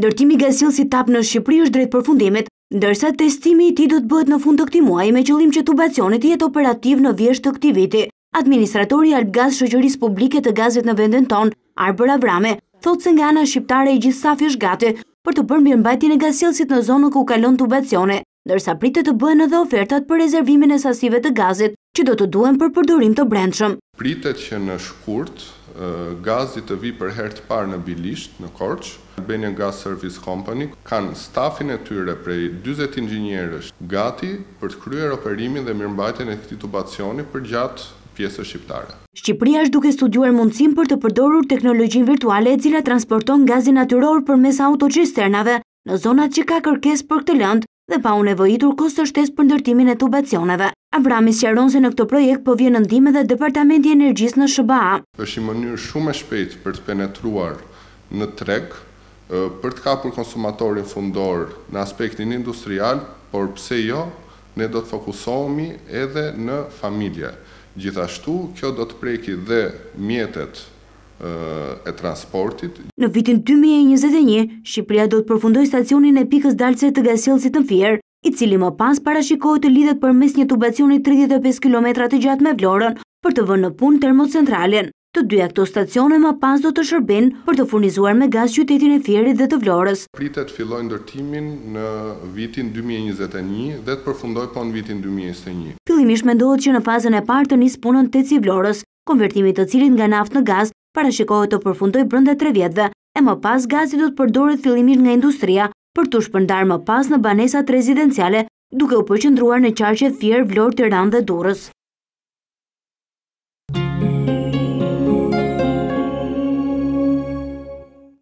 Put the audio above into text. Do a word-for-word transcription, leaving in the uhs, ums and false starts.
Ndërtimi gasjellësit TAP në Shqipëri është drejt përfundimit, ndërsa testimi i tij do të bëhet në fund të këtij muaji me qëllim që tubacioni të jetë operativ në vjesht të këtij viti. Administratori i Albgaz Shoqërisë Publike të Gazit në vendin tonë, Arbër Avrami, thotë se nga ana shqiptare i gjithë stafi është gati për të bërë mirëmbajtjen e gasjellësit në zonën ku kalon tubacioni, ndërsa pritet të bëhen edhe ofertat për rezervimin e sasive të gazit që do të duhen për përdorim të brendshëm. Pritet që në shkurt gazi të vi për herë të parë në Bilisht, në Korçë. Albania Gas Service Company kanë stafin e tyre prej dyzet inxhinierësh gati për të kryer operimin dhe mirëmbajtjen e këtij tubacioni për gjatë pjesës shqiptare. Shqipëria është duke studiuar mundësinë për të përdorur teknologjinë virtuale e cila transporton gazin natyror përmes autocisternave në zonat që ka kërkesë për këtë lëndë dhe pa u nevojitur kosto shtesë për ndërtimin e tubacioneve. Avrami sqaron se në këtë projekt po vjen në ndihmë edhe Departamenti i Energjisë në S B A. Është një mënyrë shumë e shpejtë për të penetruar në treg, për të kapur konsumatorin fundor në aspektin industrial, por pse jo, ne do të fokusohemi edhe në familje. Gjithashtu, kjo do të preki dhe mjetet e transportit. Në vitin dy mijë e njëzet e një, Shqipëria do të përfundojë stacionin e pikës dalëse të gasjellësit në Fier, i cili më pas parashikohet të lidhet përmes një tubacioni tridhjetë e pesë kilometra të gjatë me Vlorën për të vënë në punë termocentralen. Të dyja këto stacione më pas do të shërbejnë për të furnizuar me gaz qytetin e Fierit dhe të Vlorës. Pritet fillojë ndërtimin në vitin dy mijë e njëzet e një dhe të përfundojë po në vitin dy mijë e njëzet e një. Fillimisht mendohet që në fazën e parë të nisë punën teci Vlorës, konvertimi të cilit nga naftë në gaz parashikohet të përfundojë brenda tre vjetëve, e më pas gazi do të përdoret fillimisht nga industria për të shpërndarë më pas në banesat rezidenciale, duke u përqendruar në qarqet Fier, Vlorë, Tiranë dhe Durrës.